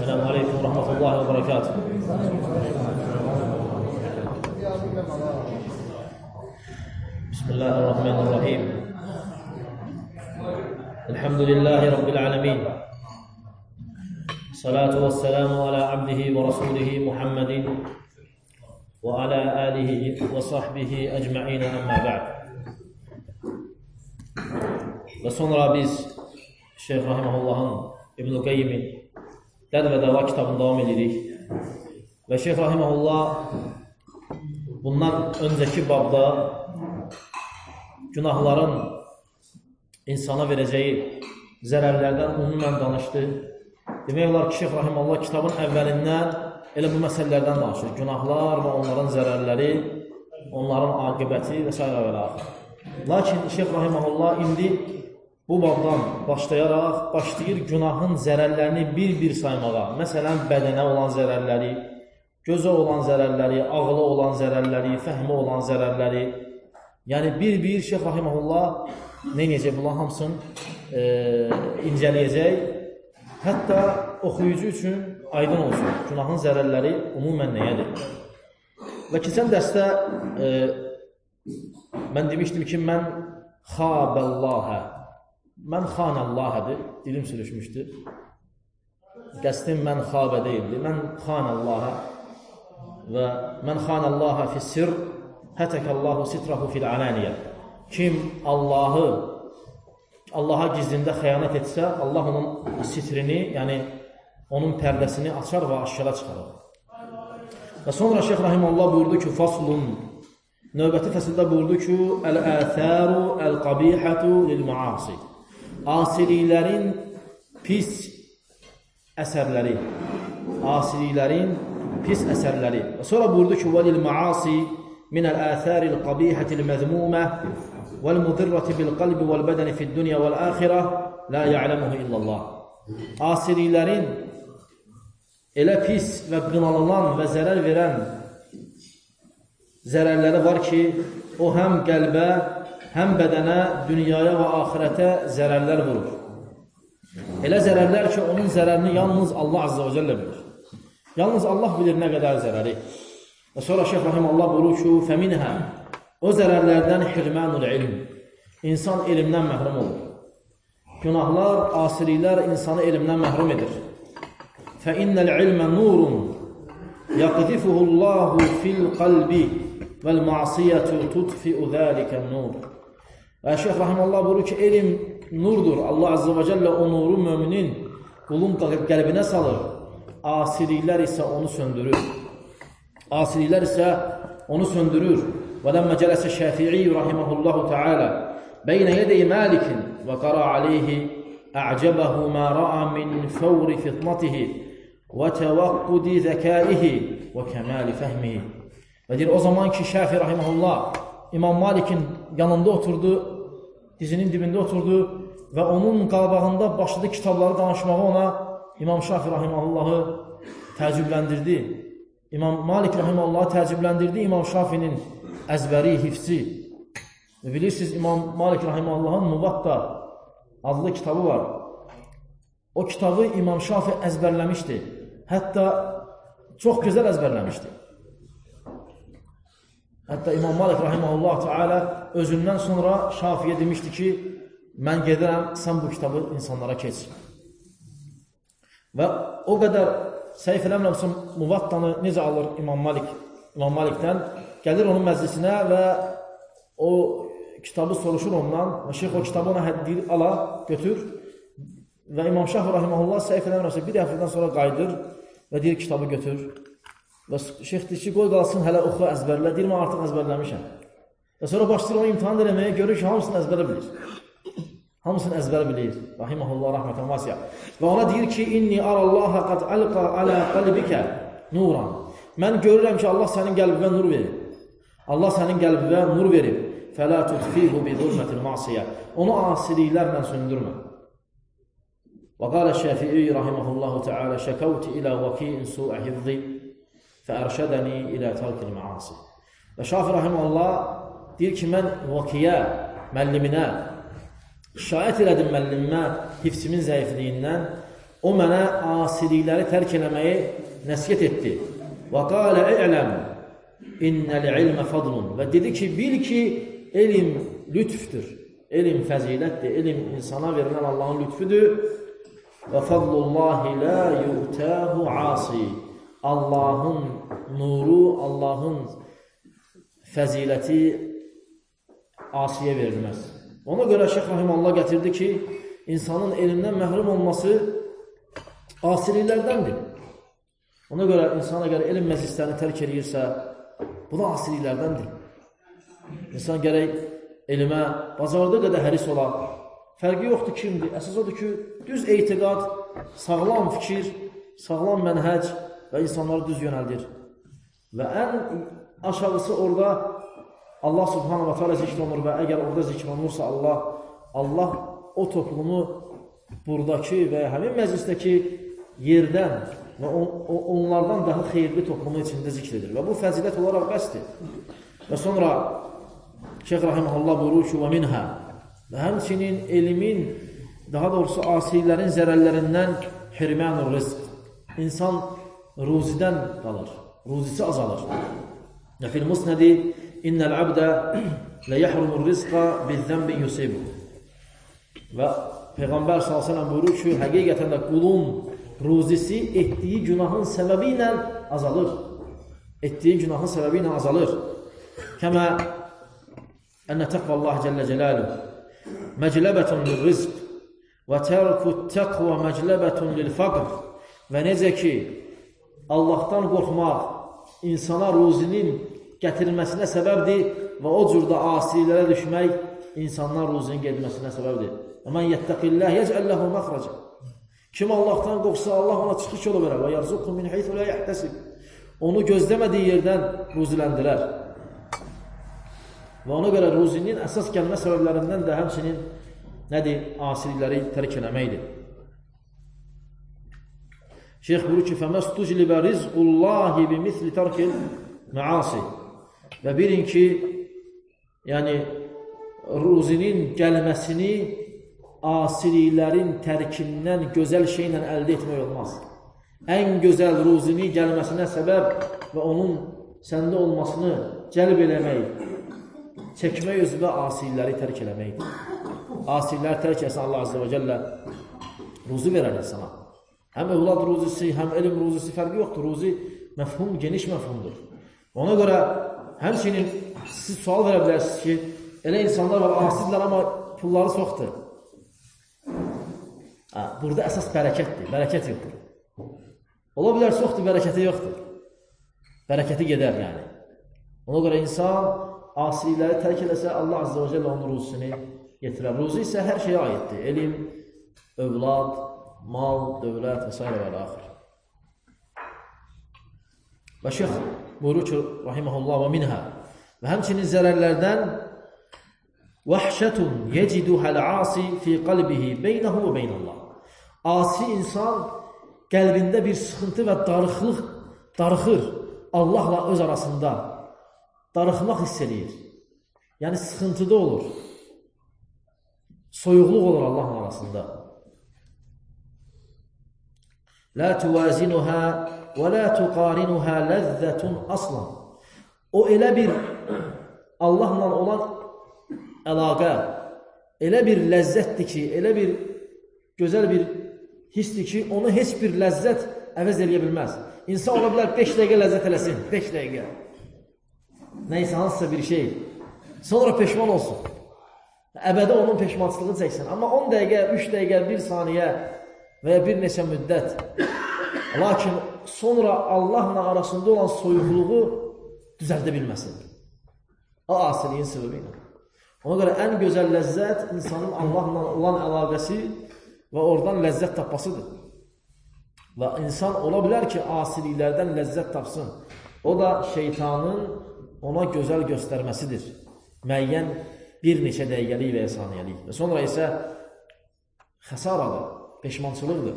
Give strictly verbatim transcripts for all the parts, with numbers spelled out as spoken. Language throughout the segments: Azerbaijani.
Esselamu Aleyküm ve Rahmetullahi ve Berekatuhu. Bismillahirrahmanirrahim. Elhamdülillahi Rabbil alemin. Salatu ve selamu ala abdihi ve rasulihi Muhammedin ve ala alihi ve sahbihi ecma'ine amma ba'd. Ve sonra biz Şeyh Rahimahullah'ın İbn-i Qeyyimin Dəd və Dəva kitabını davam edirik. Və Şeyh Rahimahullah bundan öncəki babda günahların insana verəcəyi zərərlərdən umumən danışdı. Demək olar ki, Şeyh Rahimahullah kitabın əvvəlindən elə bu məsələlərdən danışır. Günahlar və onların zərərləri, onların aqibəti və s. və s. Lakin Şeyh Rahimahullah indi bu babdan başlayaraq başlayır günahın zərərlərini bir-bir saymağa. Məsələn, bədənə olan zərərləri, gözə olan zərərləri, ağla olan zərərləri, fəhmə olan zərərləri. Yəni, bir-bir Şeyh Rahimahullah nə edəcək? Bunların hamısını e, incələyəcək. Hətta oxuyucu üçün aydın olsun. Günahın zərərləri umumən nəyədir? Və keçən dərsdə e, mən demişdim ki, mən xabəllahə, mən xanəllahədir, dilim sürüşmüşdür. Qəsdim mən xabə deyildi, mən xanəllahə və mən xanəllahə fissir, hətəkəllahu sitrahu fil alaniyə. Kim Allahı, Allaha gizlində xəyanət etsə, Allah onun sitrini, yəni onun pərdəsini açar və aşkara çıxarır. Və sonra Şeyh Rahimullah buyurdu ki, faslun, növbəti fəsildə buyurdu ki, əl-əthəru əl-qabihətu lil-maasi. Asiliklərin pis əsərləri, asiliklərin pis əsərləri. Və sonra buyurdu ki, وَلِلْمَعَاصِ مِنَ الْآثَارِ الْقَبِيحَةِ الْمَذْمُومَةِ وَالْمُضِرَّةِ بِالْقَلْبِ وَالْبَدَنِ فِي الدُّنْيَا وَالْآخِرَةِ لَا يَعْلَمُهُ إِلَّا اللّٰهِ. Asiliklərin elə pis və qınalılan və zərər verən zərərləri var ki, o həm qəlbə, həm bədənə, dünyaya və axirətə zərərlər vurur. Elə zərərlər ki, onun zərərini yalnız Allah Azza və Cəllə bilir. Yalnız Allah bilir nə qədər zərəri. Və sonra Şeyh Rahimullah buyurur ki, fəminhə, o zərərlərdən hirmənul ilm. İnsan elmdən məhrum olur. Günahlar, asiliklər insanı elmdən məhrum edir. Fəinnəl ilmə nurun yaqdifuhullahu fil qalbi vəl-ma'siyyətu tudfi'u zəlikən nur. Və Şeyh Rahimullah buyurur ki, elm nurdur. Allah Azze və Cəllə o nuru müminin qulun qəlbinə salır. Asiliklər isə onu söndürür. Asiliklər isə onu söndürür. Və ləmmə cələsə Şəfi'i rahiməhullahu teala beynə yədəyi Məlikin və qara aleyhi ə'cəbəhu mə ra'a min fəvri fitnatihi və təvəqqudi zəkaihi və kəməli fəhmihi. Və deyir, o zaman ki, Şəfi rahiməhullah İmam Malikin yanında oturdu, dizinin dibində oturdu və onun qabağında başladı kitabları danışmağa ona İmam Şafi rahiməhullahı təəccübləndirdi. İmam Malik rahiməhullahı təəccübləndirdi İmam Şafinin əzbəri, hifzi. Və bilirsiniz, İmam Malik rahiməhullahın Muvatta adlı kitabı var. O kitabı İmam Şafi əzbərləmişdi. Hətta çox gözəl əzbərləmişdi. Hətta İmam Malik rahiməhullah teala özündən sonra Şafiyə demişdi ki, mən gedirəm, sən bu kitabı insanlara keç. Və o qədər səhif eləmirəmsə Muvattanı necə alır İmam Malik, İmam Malikdən, gəlir onun məclisinə və o kitabı soruşur ondan və şeyx o kitabı ona həddir, ala, götür və İmam Şafi rahiməhullah səhif eləmirəmsə bir həftədən sonra qayıdır və deyir kitabı götür. Və şeyx deyir ki, qoy qalsın, hələ oxu, əzbərlə. Deyir, mən artıq əzbərləmişəm. Və sonra başlayır onu imtihan eləməyə, görür ki, hamısını əzbərə bilir. Hamısını əzbərə bilir. Rahiməhullah, rəhmətən vasiyə. Və ona deyir ki, inni arallaha qad alqa alə qalbikə nuran. Mən görürəm ki, Allah sənin qəlbivə nur verir. Allah sənin qəlbivə nur verir. Fələ tutfihu bi zulmətil masiyə. Onu asiliklərlə söndürmə. Və qalə Şəfi'i rahiməhullahu teala şəkavti ilə vakiin su'a hifzi fəərşədəni ilə tərkil məasi. Və Şafi rahiməhullah deyir ki, mən vakiyə, müəlliminə şikayət elədim müəllimə hifzimin zəifliyindən O mənə asilikləri tərk eləməyi nəsiyyət etdi. Və qalə i'ləm innəl ilmə fadlun. Və dedi ki, bil ki, elm lütfdür, elm fəzilətdir, elm insana verilən Allahın lütfüdür. Və fadlullahi la yu'tahu asi. Allahın nuru, Allahın fəziləti asiyə verilməz. Ona görə Şeyx Rahimullah gətirdi ki, insanın elmdən məhrum olması asiliklərdəndir. Ona görə insan əgər elm məclislərini tərk edirsə, bu da asiliklərdəndir. İnsan gərək elmə bazarda qədər həris ola. Fərqi yoxdur kimdir? Əsas odur ki, düz etiqad, sağlam fikir, sağlam mənhəc və insanları düz yönəldir. Və ən aşağısı orada Allah subhanahu wa ta'ala zikr olunur və əgər orada zikr olunursa Allah, Allah o toplumu buradakı və həmin məclisdəki yerdən və onlardan daha xeyirli toplumu içində zikr edir. Və bu fəzilət olaraq bəsdir. Və sonra Şeyx Rahimullah buyurur ki, və minhə və həmçinin elmin, daha doğrusu asilərin zərərlərindən hirmənur rizq. İnsan ruzidən qalır, ruzisi azalır. Və fil musnədi innəl abdə lə yəhrumur rizqa bizzənbi yusibu. Və Peyğəmbər sallallahu əleyhi və səlləm buyurur ki, həqiqətən də qulun ruzisi etdiyi günahın səbəbi ilə azalır. Etdiyi günahın səbəbi ilə azalır. Kəmə ənə təqvallah cəllə cəlaluhu məcləbətun lirrizq və tərkut təqva məcləbətun lilfaqr. Və necə ki, Allahdan qorxmaq insana ruzinin gətirilməsinə səbəbdir və o cürdə asilərə düşmək insandan ruzinin gedilməsinə səbəbdir. Və mən yəttəqilləh yəcəlləhu məxrəcə. Kim Allahdan qorxsa, Allah ona çıxış yolu verər. Və yarzuqhu min heythu la yəhtəsib. Onu gözləmədiyi yerdən ruziləndirər. Və ona görə ruzinin əsas gəlmə səbəblərindən də həmçinin nədir? Asilikləri tərk eləməkdir. Şeyx buyurur ki, فَمَسْتُجْلِبَ رِزْقُ اللّٰهِ بِمِثْلِ تَرْكِ الْمَعَاسِ. Və bilin ki, yəni, ruzinin gəlməsini asiliklərin tərkindən gözəl şeylə əldə etmək olmaz. Ən gözəl ruzini gəlməsinə səbəb və onun səndə olmasını cəlb eləmək, çəkmək özü və asilikləri tərk eləməkdir. Asilikləri tərk etsən Allah Azze və Cəllə ruzi verər insana. Həm övlad ruzisi, həm elm ruzisi fərqi yoxdur. Ruzi məfhum, geniş məfhumdur. Ona görə həmçinin siz sual verə bilərsiniz ki, elə insanlar var, asidirlər, amma pulları çoxdur. Burada əsas bərəkətdir, bərəkət yoxdur. Ola bilər çoxdur, bərəkəti yoxdur. Bərəkəti gedər yəni. Ona görə insan asilikləri tərk eləsə, Allah Azze və Cəllə onun ruzisini yetirər. Ruzi isə hər şeyə aiddir. Elm, övlad, mal, dövlət və s. və axır. Və şeyx buyurur ki, rahiməhullah və minhə və həmçinin zərərlərdən vəhşətun yeciduhəl-asi fi qalbihi beynəhu və beynəllah. Asi insan qəlbində bir sıxıntı və darıxlıq darıxır Allahla öz arasında. Darıxmaq hiss edir. Yəni sıxıntıda olur. Soyuqluq olur Allahla arasında. La tuvazinuha və la tuqarinuha ləzzətun aslan. O elə bir Allahla olan əlaqə, elə bir ləzzətdir ki, elə bir gözəl bir hissdir ki, onu heç bir ləzzət əvəz eləyə bilməz. İnsan ola bilər beş dəqiqə ləzzət eləsin, beş dəqiqə. Nəysə, hansısa bir şey. Sonra peşman olsun. Əbədə onun peşmançılığını çəksin. Amma on dəqiqə, üç dəqiqə, bir saniyə və ya bir neçə müddət. Lakin sonra Allahla arasında olan soyuqluğu düzəldə bilməsin. O asiliyin səbəbi ilə. Ona görə ən gözəl ləzzət insanın Allahla olan əlaqəsi və oradan ləzzət tapmasıdır. Və insan ola bilər ki, asiliklərdən ləzzət tapsın. O da şeytanın ona gözəl göstərməsidir. Müəyyən bir neçə dəqiqəlik və ya saniyəlik. Və sonra isə xəsaradır, peşmançılıqdır.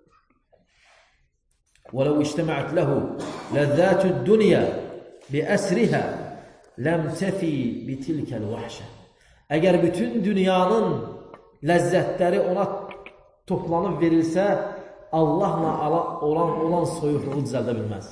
وَلَوْ اِجْتَمَعَتْ لَهُ لَذَّاتُ الدُّنْيَا بِأَسْرِهَا لَمْ تَفِي بِتِلْكَ الْوَحْشَةِ. Əgər bütün dünyanın ləzzətləri ona toplanıb verilsə, Allahla olan, olan soyuqluğu düzəldə bilməz.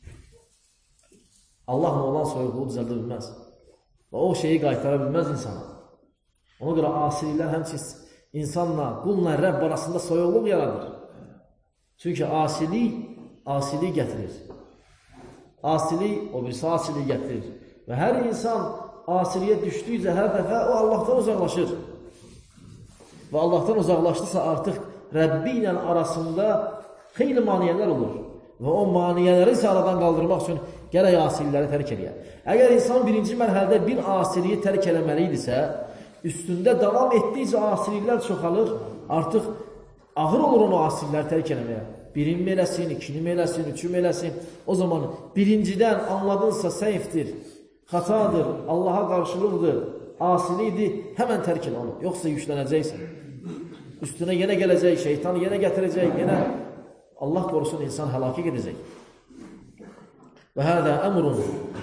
Allahla olan soyuqluğu düzəldə bilməz. Və o şeyi qaytara bilməz insana. Ona görə asiliklər həmçinin insanla, qulla Rəbb arasında soyuqluq yaradır. Çünki asilik, asilik gətirir. Asilik, o birisi asilik gətirir. Və hər insan asiliyə düşdükcə hər dəfə o Allahdan uzaqlaşır. Və Allahdan uzaqlaşdısa artıq Rəbbi ilə arasında xeyli maniyələr olur. Və o maniyələri isə aradan qaldırmaq üçün gərək asilikləri tərk eləyər. Əgər insan birinci mərhələdə bir asiliyi tərk eləməli idisə, üstündə davam etdikcə asiliklər çoxalır, artıq ağır olur onu asilikləri tərk eləməyə. Birini mi eləsin, ikini mi eləsin, üçünü mi eləsin. O zaman birincidən anladınsa səhvdir, xatadır, Allaha qarşılıqdır, asilikdir, həmən tərk elə onu. Yoxsa yüklənəcəksən. Üstünə yenə gələcək, şeytan yenə gətirəcək, yenə Allah qorusun insan həlakə gedəcək. Və hədə əmrun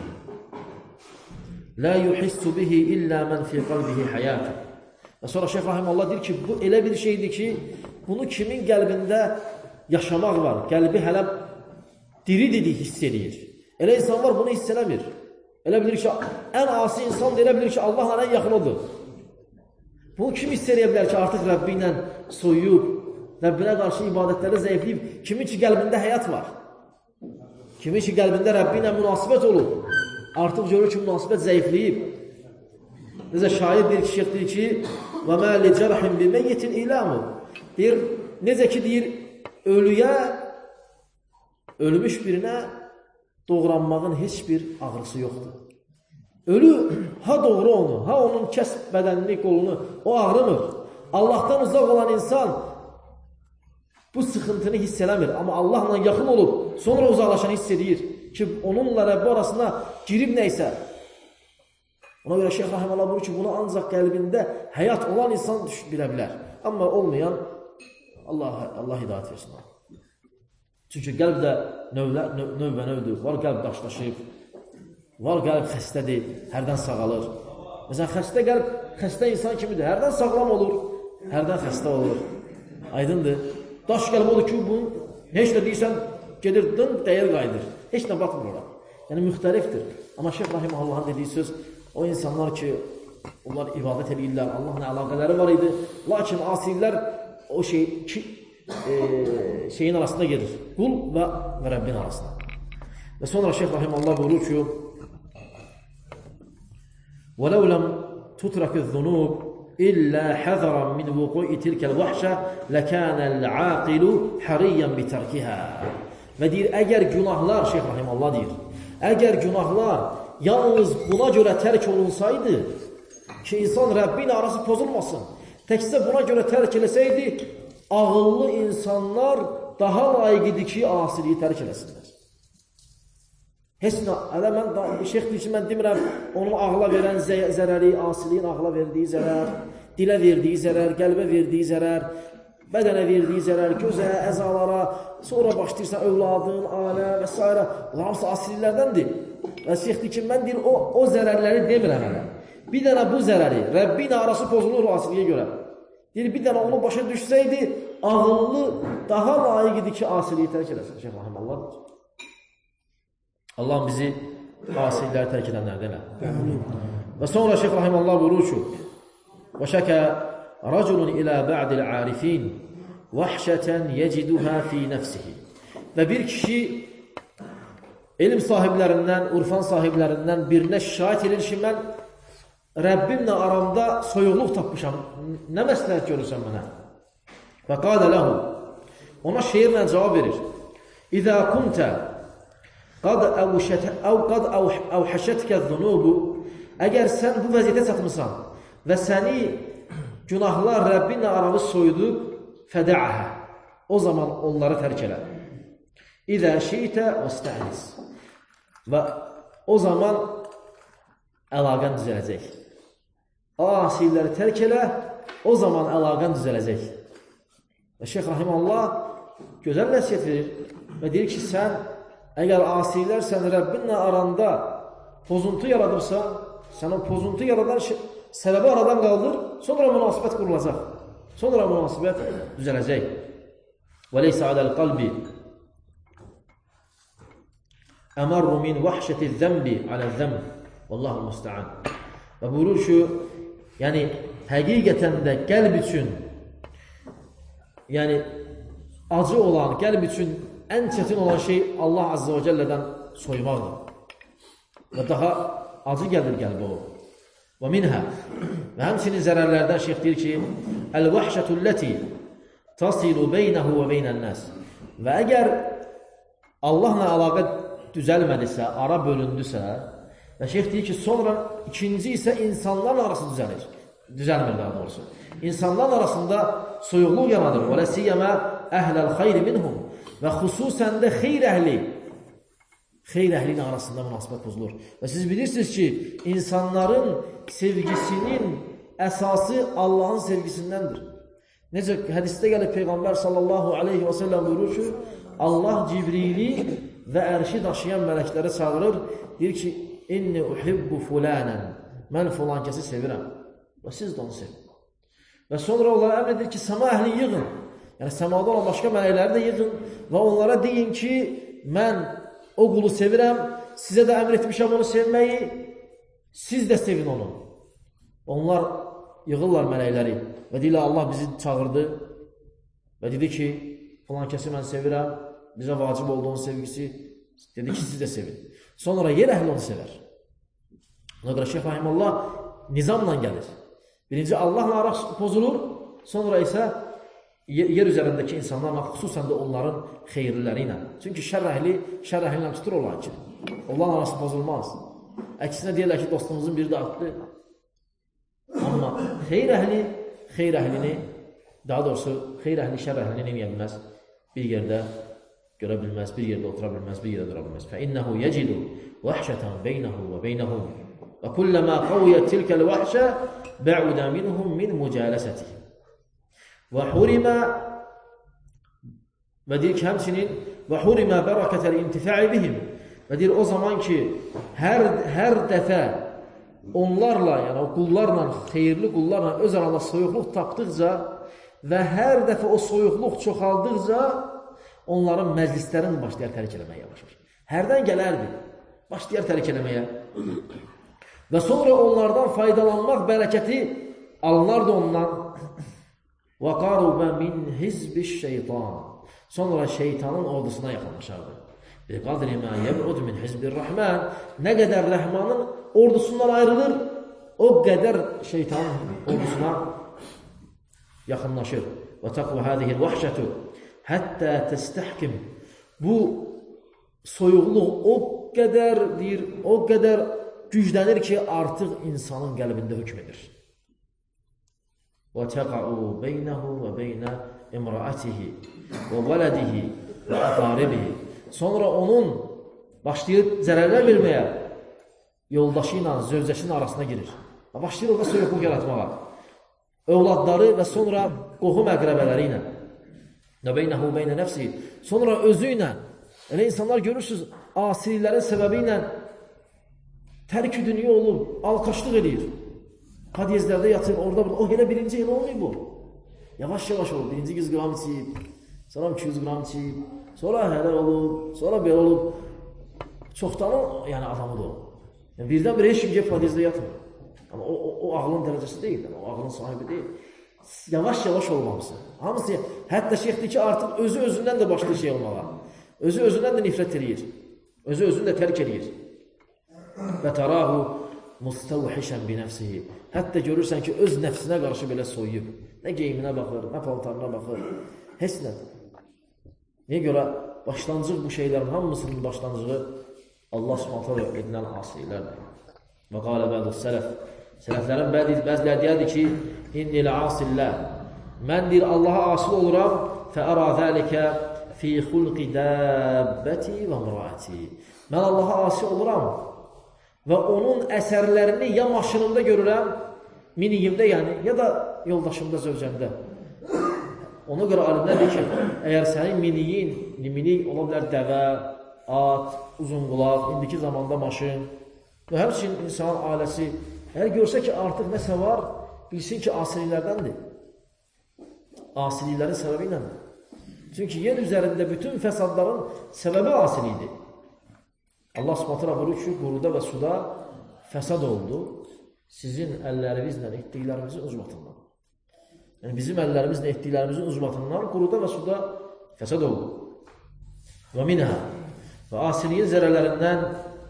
la yuhissu bihi illə mən fi qalbihi həyatı. Və sonra Şeyx Rahiməllah deyir ki, bu elə bir şeydir ki, bunu kimin qəlbində yaşamaq var, qəlbi hələ diri-diri hiss edir. Elə insan var, bunu hiss eləmir. Elə bilir ki, ən asi insan da elə bilir ki, Allahla ən yaxın odur. Bunu kim hiss eləyə bilər ki, artıq Rəbbi ilə soyuyub, Rəbbinə qarşı ibadətləri zəifləyib, kimin ki qəlbində həyat var, kimin ki qəlbində Rəbbi ilə münasibət olub, artıq görür ki, münasibət zəifləyib. Necə şair bir kişi deyir ki, və mə li cərhin bi meyyitin iləmu. Deyir, necə ki deyir, ölüyə, ölmüş birinə doğranmağın heç bir ağrısı yoxdur. Ölü, ha doğru onu, ha onun kəsb bədənini, qolunu, o ağrımır. Allahdan uzaq olan insan bu sıxıntını hiss eləmir. Amma Allahla yaxın olub, sonra uzaqlaşanı hiss edir ki, onunla Rəbbi arasına girib nəysə. Ona görə Şeyx Rahiməllah buyurur ki, bunu ancaq qəlbində həyat olan insan bilə bilər. Amma olmayan, Allah, Allah hidayət versin. Çünki qəlb də növbə növdür. Var qəlb daşlaşıb, var qəlb xəstədir, hərdən sağalır. Məsələn, xəstə qəlb, xəstə insan kimidir. Hərdən sağlam olur, hərdən xəstə olur. Aydındır. Daş qəlb odur ki, bunu heç də deyirsən, gedir, dın, dəyər qaydır. Heç nə batmır ora. Yəni, müxtəlifdir. Amma Şeyx Rahiməllahın dediyi söz, o insanlar ki, onlar ibadət edirlər, Allahla əlaqələri var idi. Lakin asillər o şey, ki, e, şeyin arasında gedir. Qul və, və Rəbbin arasında. Və sonra Şeyx Rahimallah buyurur ki, وَلَوْ لَمْ تُتْرَكِ الذُّنُوبِ إِلَّا حَذَرًا مِنْ وُقُوءِ تِلْكَ الْوَحْشَةِ لَكَانَ الْعَاقِلُ حَرِيًّا بِتَرْكِهَا. Və deyir, əgər günahlar, Şeyx Rahimallah deyir, əgər günahlar yalnız buna görə tərk olunsaydı ki, insan Rəbbi ilə arası pozulmasın, təkcə buna görə tərk eləsəydi, ağıllı insanlar daha layiq idi ki, asiliyi tərk eləsinlər. Heç nə, hələ mən, şeyx deyir ki, mən demirəm, onun ağla verən zərəri, asiliyin ağla verdiyi zərər, dilə verdiyi zərər, qəlbə verdiyi zərər, bədənə verdiyi zərər, gözə, əzalara, sonra başlayırsan övladın, alə və s. Bunlar hamısı asililərdəndir. Və şeyx deyir ki, mən deyir, o, o zərərləri demirəm hələ. Bir dənə bu zərəri, Rəbbi ilə arası pozulur o asiliyə görə. Deyir, bir dənə onu başa düşsəydi, ağıllı daha layiq idi ki, asiliyi tərk eləsin. Şeyx Rahimallah deyir. Allah bizi asilləri tərk edənlərdə elə. Və sonra Şeyx Rahimallah buyurur ki, وَشَكَى رَجُلٌ إِلَى بَعْدِ الْعَارِفِينَ وَحْشَةً يَجِدُهَا فِي نَفْسِهِ. Və bir kişi elm sahiblərindən, urfan sahiblərindən birinə şikayət edir ki, mən Rəbbimlə aramda soyuqluq tapmışam. Nə məsləhət görürsən mənə? Və qalə ləhu. Ona şeirlə cavab verir. İzə kuntə qad əvhəşətkə zunubu. Əgər sən bu vəziyyətə çatmışsan və səni günahlar Rəbbinlə aramı soyudub, fədəəhə. O zaman onları tərk elə. İzə şiitə və stəniz. Və o zaman əlaqən düzələcək. Asilləri tərk elə, o zaman əlaqən düzələcək. Və Şeyx Rahimallah gözəl nəsiyyət verir və deyir ki, sən əgər asillər sən Rəbbinlə aranda pozuntu yaradıbsa, sən o pozuntu yaradan səbəbi aradan qaldır, sonra münasibət qurulacaq. Sonra münasibət düzələcək. Və leysə aləl qalbi əmarru min vəhşəti zəmbi aləl zəmb. Vallahu müstəan. Və buyurur ki, yəni həqiqətən də qəlb üçün, yəni acı olan, qəlb üçün ən çətin olan şey Allah Azze və Cəllədən soymaqdır. Və daha acı gəlir qəlbə o. Və minhə. Və həmçinin zərərlərdən şeyh deyir ki, əl-vəhşətulləti tasilu beynəhu və beynən nəs. Və əgər Allahla əlaqə düzəlmədisə, ara bölündüsə, və şeyh deyir ki, sonra ikinci isə insanlar arası düzəlir. Düzəlmir daha doğrusu. İnsanlar arasında soyuqluq yanadır. Və ləsiyyəmə əhləl xeyri minhum. Və xüsusən də xeyr əhli, xeyr əhlinin arasında münasibət pozulur. Və siz bilirsiniz ki, insanların sevgisinin əsası Allahın sevgisindəndir. Necə hədisdə gəlir Peyğəmbər sallallahu aleyhi və səlləm buyurur ki, Allah Cibrili və ərşi daşıyan mələkləri çağırır, deyir ki, inni uhibbu fulanən, mən filan kəsi sevirəm və siz də onu sevin. Və sonra onlara əmr edir ki, səma əhli yığın, yəni səmada olan başqa mələkləri də yığın və onlara deyin ki, mən o qulu sevirəm, sizə də əmr etmişəm onu sevməyi, siz də sevin onu. Onlar yığırlar mələkləri və deyirlər, Allah bizi çağırdı və dedi ki, filan kəsi mən sevirəm, bizə vacib olduğunun sevgisi, dedi ki, siz də sevin. Sonra yer əhli onu sevər. Ona görə Şeyx Rahimullah nizamla gəlir. Birinci Allahla araq pozulur, sonra isə yer üzərindəki insanlarla, xüsusən də onların xeyirliləri ilə. Çünki şər əhli, şər əhli ilə tutur olan ki, onların arası pozulmaz. Əksinə deyirlər ki, dostumuzun biri də atdı. Amma xeyr əhli, xeyr əhlini, daha doğrusu xeyr əhli şər əhlini neyməyə bilməz? Bir yerdə görə bilməz, bir yerdə otura bilməz, bir yerdə dura bilməz. فَإِنَّهُ يَجِدُ وَحْشَةً بَيْنَهُ وَبَيْنَهُمْ وَكُلَّمَا قَوْيَتْ تِلْكَ الْوَحْشَةِ بَعُدَ مِنْهُمْ مِنْ مُجَالَسَتِهِ وَحُرِمَ və deyir ki, həmçinin وَحُرِمَ بَرَكَةَ الْاِنْتِفَعِ بِهِمْ və deyir, o zaman ki, hər, hər dəfə onlarla, yəni o qullarla, xeyirli qullarla öz arasında soyuqluq tapdıqca və hər dəfə o soyuqluq çoxaldıqca onların məclislərini başlayar tərk eləməyə yavaşlar. Hərdən gələrdi, başlayar tərk eləməyə. Və sonra onlardan faydalanmaq bərəkəti alınardı ondan. وَقَارُبَ مِنْ حِزْبِ الشَّيْطَانِ Sonra şeytanın ordusuna yaxınlaşardı. بِقَدْرِ مَا يَبْعُدْ مِنْ حِزْبِ الرَّحْمَانِ Nə qədər rəhmanın ordusundan ayrılır, o qədər şeytanın ordusuna yaxınlaşır. وَتَقْوَ هَذِهِ الْوَحْشَةُ Həttə təstəhkim. Bu soyuqluq o qədər deyir, o qədər güclənir ki, artıq insanın qəlbində hökm edir. وَتَقَعُ بَيْنَهُ وَبَيْنَ اِمْرَأَتِهِ وَوَلَدِهِ وَأَقَارِبِهِ Sonra onun başlayır zərərlər verməyə, yoldaşı ilə, zövcəsinin arasına girir. Başlayır orada soyuqluq yaratmağa. Övladları və sonra qohum əqrəbələri ilə. Nəbeynəhu beynə nəfsi. Sonra özü ilə, elə insanlar görürsünüz, asililərin səbəbi ilə tərk-i dünya olub, alqaşlıq edir. Hadiyezlərdə yatır, orada burada. O elə birinci elə olmuyor bu. Yavaş-yavaş olur. Birinci yüz qram içib, sonra iki yüz qram içib, sonra hələr olub, sonra belə olub. Çoxdanın yəni, adamıdır o. Yəni, birdən bir heç kim gəlib hadiyezdə yatmır. Amma o, o, o ağlın dərəcəsi deyil, yəni, o ağlın sahibi deyil. Yavaş-yavaş olmamışsın. Hamısı, hətta şeyxdir ki, artıq özü özündən də başlayır şey olmağa. Özü özündən də nifrət edir. Özü özünü də tərk edir. Və tərahu mustavhişən bi nəfsihi. Hətta görürsən ki, öz nəfsinə qarşı belə soyuyub. Nə geyiminə baxır, nə paltarına baxır. Heç nə. Niyə görə? Başlanacaq bu şeylərin hamısının başlanıcığı Allah subhanətə edilən asiylərdir. Və qalə bədu sələf. Sələflərin bəziləri deyərdir ki, İnnil asillə. Mən deyir, Allaha asil oluram. Fəərə zəlikə fi xulqi dəbbəti və mürəti. Mən Allaha asil oluram və onun əsərlərini ya maşınımda görürəm, miniyimdə yəni, ya da yoldaşımda, zövcəmdə. Ona görə alimlər deyir ki, əgər sənin miniyin, minik ola bilər dəvə, at, uzun qulaq, indiki zamanda maşın və həmçinin insanın ailəsi, əgər görsə ki, artıq nəsə var, bilsin ki, asililərdəndir. Asililərin səbəbi iləndir. Çünki yer üzərində bütün fəsadların səbəbi asilidir. Allah Subhanahu buyurur ki, quruda və suda fəsad oldu. Sizin əllərinizlə etdiklərimizin ucbatından. Yəni, bizim əllərimizlə etdiklərimizin ucbatından quruda və suda fəsad oldu. Və minhə və asiliyin zərərlərindən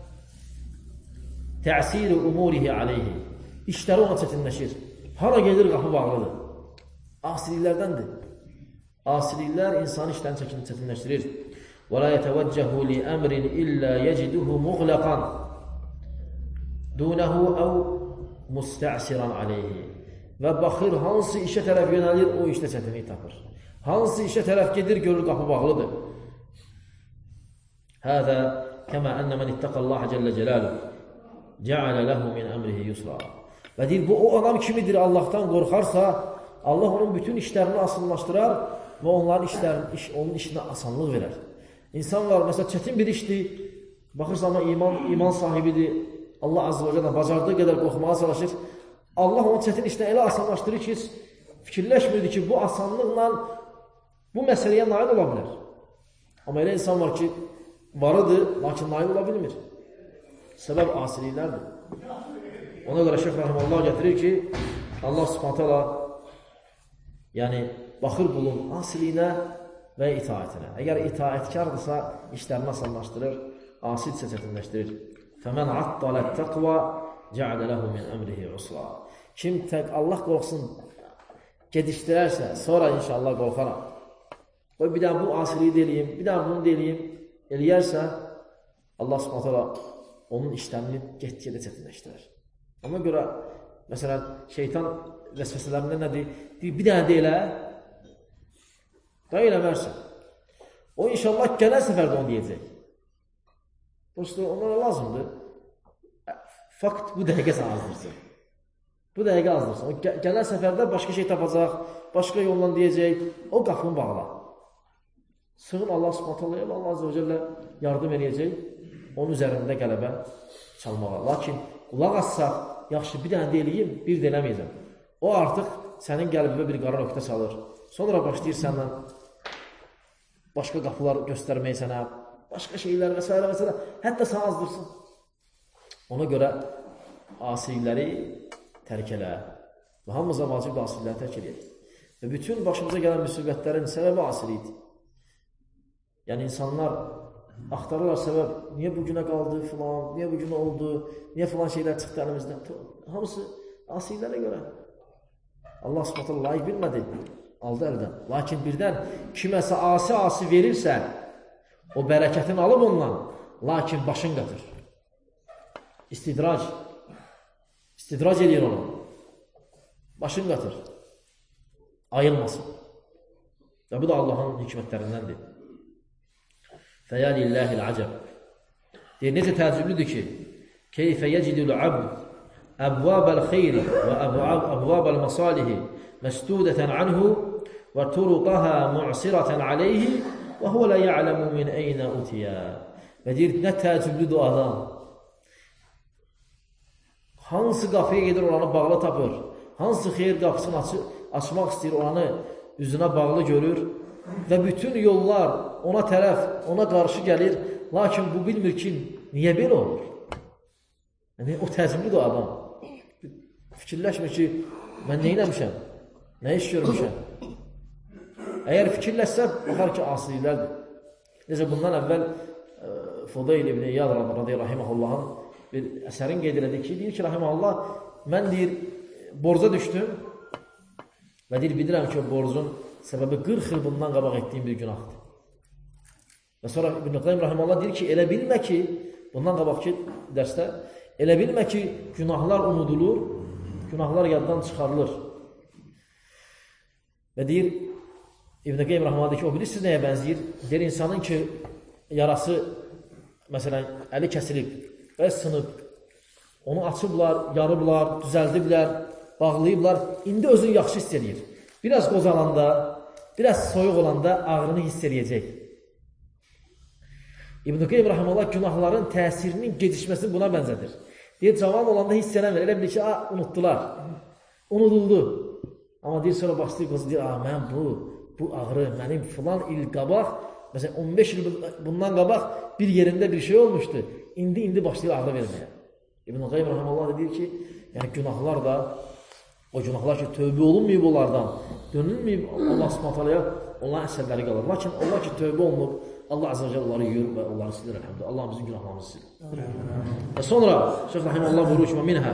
təsiri umurihi aleyhi. İşləri ona çətinləşir. Hara gedir, qapı bağlıdır. Asiliklərdəndir. Asiliklər insan işlərini çətinləşdirir. وَلَا يَتَوَجَّهُ لِأَمْرٍ إِلَّا يَجِدُهُ مُغْلَقًا دُونَهُ أَوْ مُسْتَعْسِرًا عَلَيْهِ. Və baxır, hansı işə tərəf yönəlir, o işdə çətinlik tapır. Hansı işə tərəf gedir, görür, qapı bağlıdır. هَذَا كَمَا أَنَّ مَنِ اتَّقَ اللّٰهَ جَلَّ جَلَالُهُ جَعَلَ لَهُ مِنْ أَمْرِهِ يُسْرًا. Və deyir, bu o adam kimidir, Allahdan qorxarsa, Allah onun bütün işlərini asıllaşdırar və onların işlərini, iş, onun işinə asanlıq verər. İnsan var, məsələn, çətin bir işdir, baxırsa ama iman, iman sahibidir, Allah azze və cəllə bacardığı qədər qorxmağa çalışır. Allah onun çətin işini elə asanlaşdırır ki, fikirləşmirdi ki, bu asanlıqla bu məsələyə nail ola bilər. Amma elə insan var ki, varıdır, lakin nail ola bilmir. Səbəb asiliklərdir. Ona görə Şeyx Rahimullah gətirir ki, Allah Subhanahu taala yəni baxır bulun asiliyinə və itaətinə. Əgər itaətkardırsa, işlərini asanlaşdırır, asilsə çətinləşdirir. فَمَنْ عَطَّلَ التَّقْوَى جَعَلَ لَهُ مِنْ أَمْرِهِ عُسْرًا. Kim Allah qorxsun, gedişdirərsə, sonra inşallah qorxaram. Qoy bir daha bu asiliyi deyileyim, bir daha bunu deyileyim, eləyərsə, Allah Subhanahu taala onun işlərini get-gedə çətinləşdirir. Ona görə, məsələn, şeytan vəsvəsələrində nədir? Bir dənə deyilə, da eləmərsən. O inşallah gələn səfərdə onu deyəcək. Prosto onlara lazımdır. Fakt bu dəqiqə sən azdırsın. Bu dəqiqə azdırsın. O gələn səfərdə başqa şey tapacaq, başqa yolla deyəcək, o qapını bağla. Sığın Allah Subhanahu taala, Allah azze və cəllə yardım edəcək, onun üzərində qələbə çalmağa. Lakin qulaq assaq, yaxşı bir dənə deyiliyim, bir də eləməyəcəm. O artıq sənin qəlbində bir qara nöqtə salır. Sonra başlayır səndən başqa qapılar göstərməyə sənə, başqa şeylər və s. və s. Hətta sən azdırsın. Ona görə asilikləri tərk elə və hamımıza vacibdir asilikləri tərk eləyək. Və bütün başımıza gələn müsibətlərin səbəbi asilikdir. Yəni insanlar axtarırlar səbəb, niyə bu günə qaldı filan, niyə bu günə oldu, niyə filan şeylər çıxdı əlimizdən. Hamısı asiliklərə görə. Allah Subhanahu taala layiq bilmədi, aldı əldən. Lakin birdən kiməsə asi-asi verirsə, o bərəkətini alıb ondan, lakin başın qatır. İstidrac. İstidrac edir onu. Başın qatır. Ayılmasın. Və bu da Allahın hikmətlərindəndir. Fəya lillahil acəb. Deyir, necə təəccüblüdür ki, keyfə yecidul abd əbvəbəl xeyri və əbvəbəl məsalihi məsdudətən anhu və turuqaha mu'sirətən aleyhi və huvə lə ya'ləmu min eynə utiyə. Və deyir, nə təəccüblüdür adam. Hansı qapıya gedir, oranı bağlı tapır. Hansı xeyir qapısını açı, açmaq istəyir, oranı üzünə bağlı görür. Və bütün yollar ona tərəf, ona qarşı gəlir. Lakin bu bilmir ki, niyə belə olur? Yəni, o təəccüblüdür adam. Fikirləşmir ki, mən nə eləmişəm? Nə iş görmüşəm? Əgər fikirləşsə, baxar ki, asiliklərdir. Necə bundan əvvəl Fudayl ibn İyad rahiməhullahın bir əsərin qeyd elədi ki, deyir ki, rahiməhullah, mən deyir, borca düşdüm və deyir, bilirəm ki, o borcun səbəbi qırx il bundan qabaq etdiyim bir günahdır. Və sonra İbn-i Qayyim rahiməhullah deyir ki, elə bilmə ki, bundan qabaqki dərsdə, elə bilmə ki, günahlar unudulur, günahlar yaddan çıxarılır. Və deyir, İbn-i Qayyim rahiməhullah deyir ki, o bilirsiniz nəyə bənzəyir? Deyir, insanın ki, yarası, məsələn, əli kəsilib və sınıb, onu açıblar, yarıblar, düzəldiblər, bağlayıblar, indi özünü yaxşı hiss edir. Biraz qozalanda, biraz soyuq olanda ağrını hiss edəcək. İbn-i Qayyim rahimehullah günahların təsirinin gedişməsini buna bənzədir. Deyir, cavan olanda hiss eləmir, elə bilir ki, unutdular, unuduldu. Amma deyir, sonra başlayıb, deyir, mən bu bu ağrı mənim filan il qabaq, məsələn on beş il bundan qabaq bir yerində bir şey olmuşdu. İndi indi başlayır ağrı verməyə. İbn-i Qayyim rahimehullah deyir ki, yəni günahlar da o günahlar ki, tövbə olunmayıb onlardan, dönülməyib Allah Subhanahu taalaya onların əsərləri qalır. Lakin onlar ki, tövbə olunub, Allah azza və cəllə onları yuyur və onları silir elhamdülillah. Allah bizim günahlarımızı silir. Və sonra Şeyx rahimehullah buyurur ki, minhə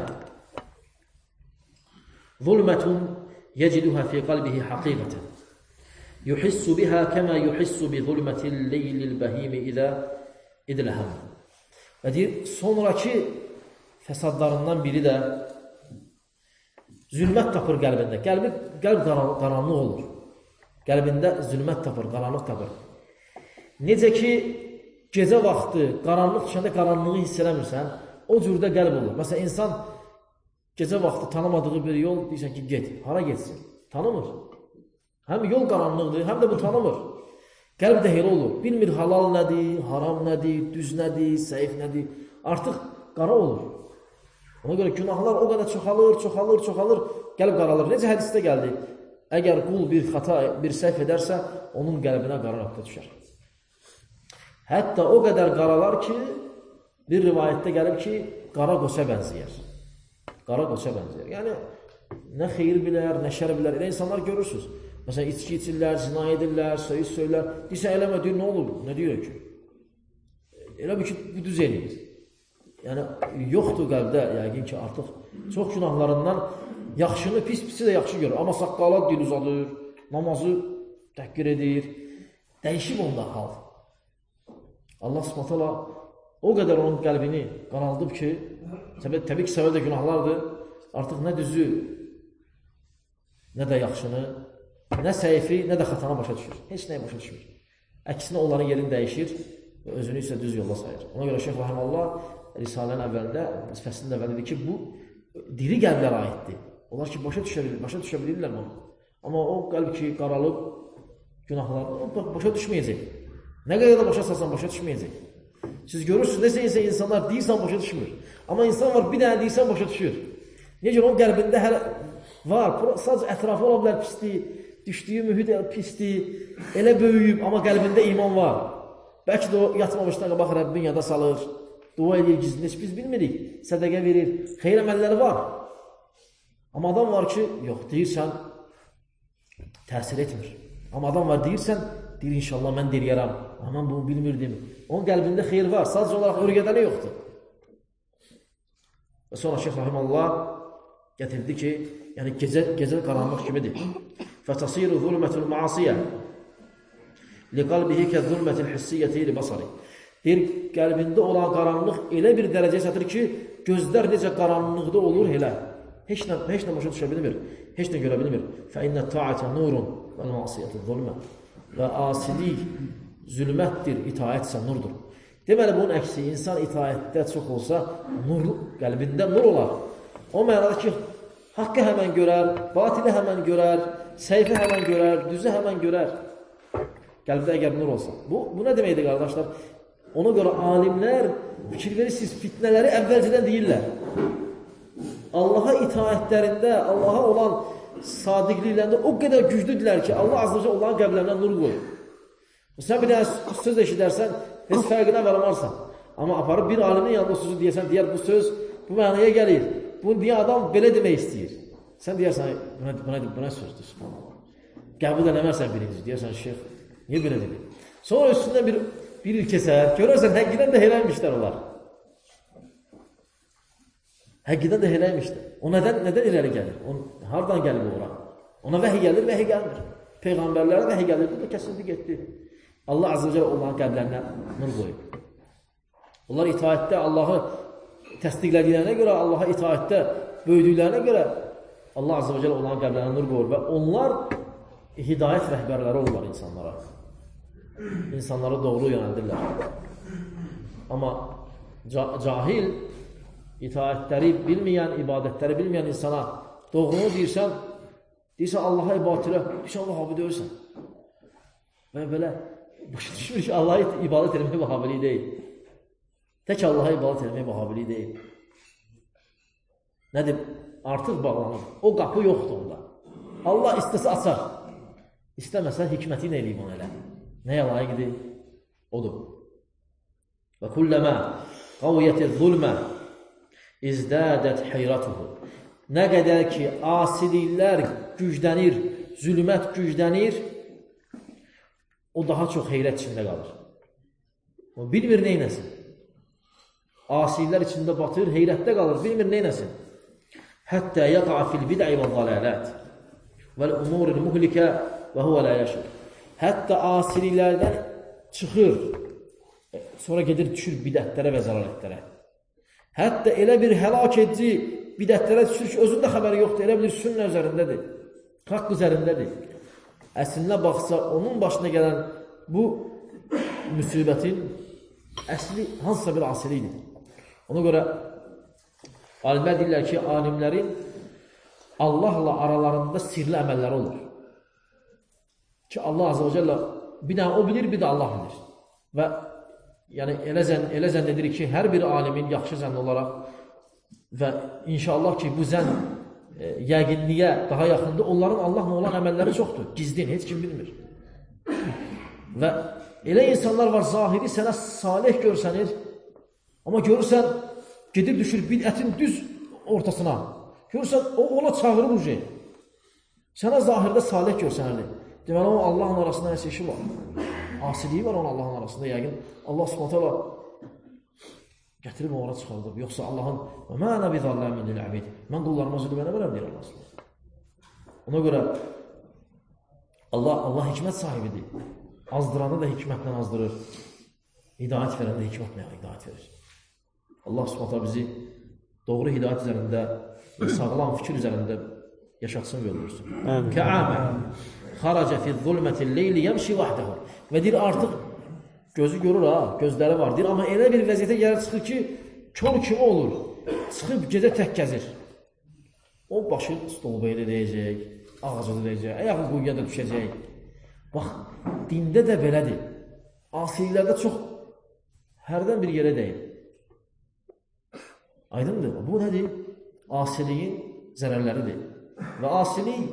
zulmetun yeciduha fi qalbihi haqiqatan. Yuhissu biha kama yuhissu bi zulmetil leylil behimi iza idlaham. Və deyir, sonraki fəsadlarından biri də zülmət tapır qəlbində. Qəlbi, qəlb qaranlıq olur. Qəlbində zülmət tapır, qaranlıq tapır. Necə ki, gecə vaxtı qaranlıq düşəndə qaranlığı hiss eləmirsən, o cürdə qəlb olur. Məsələn, insan gecə vaxtı tanımadığı bir yol deyirsən ki, get, hara getsin? Tanımır. Həm yol qaranlıqdır, həm də bu tanımır. Qəlb də elə olur. Bilmir halal nədir, haram nədir, düz nədir, səhif nədir. Artıq qara olur. Ona görə günahlar o qədər çoxalır, çoxalır, çoxalır, qəlb qaralır. Necə hədisdə gəldi? Əgər qul bir xata, bir səhv edərsə, onun qəlbinə qara nöqtə düşər. Hətta o qədər qaralar ki, bir rivayətdə gəlib ki, qara qoça bənzəyər. Qara qoça bənzəyər. Yəni, nə xeyir bilər, nə şər bilər. Elə insanlar görürsünüz. Məsələn, içki içirlər, zina edirlər, söyüz söylər. Deyirsə, eləmə, deyir, nə olur? Nə deyir ki? Elə bir ki, bu düz eləyir. Yəni, yoxdur qəlbdə, yəqin ki, artıq çox günahlarından yaxşını, pis-pisi də yaxşı görür. Amma saqqala dil uzadır, namazı təhqir edir. Dəyişib onda hal. Allah Subhanahu taala o qədər onun qəlbini qaraldıb ki, təbii, təbii ki, səbəb də günahlardır. Artıq nə düzü, nə də yaxşını, nə səhəfi, nə də xatanı başa düşür. Heç nəyə başa düşmür. Əksinə onların yerini dəyişir və özünü isə düz yolla sayır. Ona görə Şeyx rahimehullah Risalenin əvvəlində, fəslində əvvəl dedi ki, bu diri qəlblərə aiddir. Onlar ki, başa düşə bilir, başa düşə bilirlər bunu. Amma o qəlb ki, qaralıb, günahlar, o başa düşməyəcək. Nə qədər də başa salsan, başa düşməyəcək. Siz görürsünüz, nəsə insanlar deyirsən, başa düşmür. Amma insan var, bir dənə deyirsən, başa düşür. Necə onun qəlbində hələ var, sadəcə ətrafı ola bilər pisliyi, düşdüyü mühit pisliyi, elə böyüyüb, amma qəlbində iman var. Bəlkə də o yatmamışdan qabaq Rəbbin yada salır, dua edir, gizlini heç biz bilmirik, sədəqə verir, xeyr əməlləri var. Amma adam var ki, yox, deyirsən, təsir etmir. Amma adam var, deyirsən, deyir, inşallah mən deyirəm, amma bunu bilmirdim. Onun qəlbində xeyr var, sadəcə olaraq örgədəni yoxdur. Və sonra Şeyx rahimehullah gətirdi ki, yəni gecə, gecə qaranlıq kimidir. فَتَصِيرُ ظُلْمَةُ الْمَعَصِيَةِ لِقَلْبِهِ كَذُلْمَةِ الْحِسِّيَّةِ لِبَصَرِ. Deyir, qəlbində olan qaranlıq elə bir dərəcəyə çatır ki, gözlər necə qaranlıqda olur elə. Heç nə, heç nə başa düşə bilmir, heç nə görə bilmir. فَإِنَّ الطَّاعَةَ نُورٌ وَالْمَعْصِيَةُ ظُلْمَةٌ. Və asilik zülmətdir, itaət isə nurdur. Deməli, bunun əksi, insan itaətdə çox olsa, nur, qəlbində nur olar. O mənada ki, haqqı həmən görər, batili həmən görər, səhifə həmən görər, düzü həmən görər. Qəlbdə əgər nur olsa. Bu, bu nə deməkdir, qardaşlar? Ona görə alimlər fikir verirsiniz, fitnələri əvvəlcədən deyirlər. Allaha itaətlərində, Allaha olan sadiqliklərində o qədər güclüdürlər ki, Allah azlıca onların qəbirlərindən nur qoyur. Sən bir dənə söz eşidərsən, heç fərqinə varamarsan. Amma aparıb bir alimin yanında o sözü deyərsən, deyər, bu söz bu mənaya gəlir. Bunu deyən adam belə demək istəyir. Sən deyərsən, buna, buna, buna sözdür. Qəbul eləmərsən birinci, deyərsən, şeyx, niyə belə dedir? Sonra üstündən bir, bir il kəsər, görərsən, həqiqdən də heləymişlər onlar. Həqiqdən də heləymişlər. O nədən, nədən iləri gəlir? O, hardan gəlir ora? Ona vəhi gəlir, vəhi gəlmir. Peyğəmbərlərə vəhi gəlir, bu da kəsildi, getdi. Allah azza və cəllə onların qəbirlərinə nur qoyub. Onlar itaətdə Allahı təsdiqlədiklərinə görə, Allaha itaətdə böyüdüklərinə görə Allah azza və cəllə onların qəbirlərinə nur qoyur və onlar hidayət rəhbərləri olurlar insanlara. İnsanları doğru yönəldirlər. Amma cahil, itaətləri bilməyən, ibadətləri bilməyən insana doğrunu deyirsən, deyirsən Allaha ibadət elə, deyirsən Allah abi deyirsən. Və belə başa düşmür ki, Allah'a ibadət eləmək vahabilik deyil. Tək Allah'a ibadət eləmək vahabilik deyil. Nədir? Artıq bağlanır. O qapı yoxdur onda. Allah istəsə açar. İstəməsə hikməti ilə eləyib onu elə. Nəyə layiqdir? Odur. Və kulləmə qaviyyəti zulmə izdədət heyratuhu. Nə qədər ki, asiliklər güclənir, zülmət güclənir, o daha çox heyrət içində qalır. O bilmir neynəsin. Asiliklər içində batır, heyrətdə qalır, bilmir neynəsin. Həttə yəqa fil bid'i və zalalət vəl-umuril muhlikə və huvə lə yəşur. Hətta asiliklərdən çıxır, sonra gedir, düşür bidətlərə və zəlalətlərə. Hətta elə bir həlak edici bidətlərə düşür ki, özündə xəbəri yoxdur, elə bilir sünnə üzərindədir, haqq üzərindədir. Əslinə baxsa, onun başına gələn bu müsibətin əsli hansısa bir asilidir. Ona görə alimlər deyirlər ki, alimlərin Allahla aralarında sirli əməlləri olur. Ki, Allah Azze və Cəllə bir də o bilir, bir də Allah bilir. Və yəni, elə, zən, elə zənn edir ki, hər bir alimin yaxşı zənn olaraq və inşallah ki, bu zənn e, yəqinliyə daha yaxındır, onların Allahla olan əməlləri çoxdur, gizlin, heç kim bilmir. Və elə insanlar var, zahiri sənə salih görsənir, amma görürsən, gedir düşür bidətin düz ortasına. Görürsən, o ona çağırır bu şey. Sənə zahirdə salih görsənirdir. Deməli, o Allahın arasında nəsə işi var. Asiliyi var onun Allahın arasında, yəqin. Allah subhanət hala gətirib ona çıxardıb. Yoxsa Allahın və mənə bizalləmin lil-əbid. Mən qullarıma zülm eləmirəm, deyir Allah subhanət. Ona görə Allah, Allah hikmət sahibidir. Azdıranı da hikmətlə azdırır. Hidayət verən də hikmətlə hidayət verir. Allah subhanət bizi doğru hidayət üzərində, sağlam fikir üzərində yaşatsın və öldürsün. Kə'amə xaracə fi zulmətil leyli yəmşi vəhdəhu. Və deyir, artıq gözü görür ha, gözləri var. Deyir, amma elə bir vəziyyətə gəlir çıxır ki, kör kimi olur. Çıxıb gecə tək gəzir. O başı stolbayı da deyəcək, ağacı da deyəcək, ayağı quyuya da düşəcək. Bax, dində də belədir. Asiliklərdə çox hərdən bir yerə deyil. Aydındır. Bu nədir? Asiliyin zərərləridir. Və asilik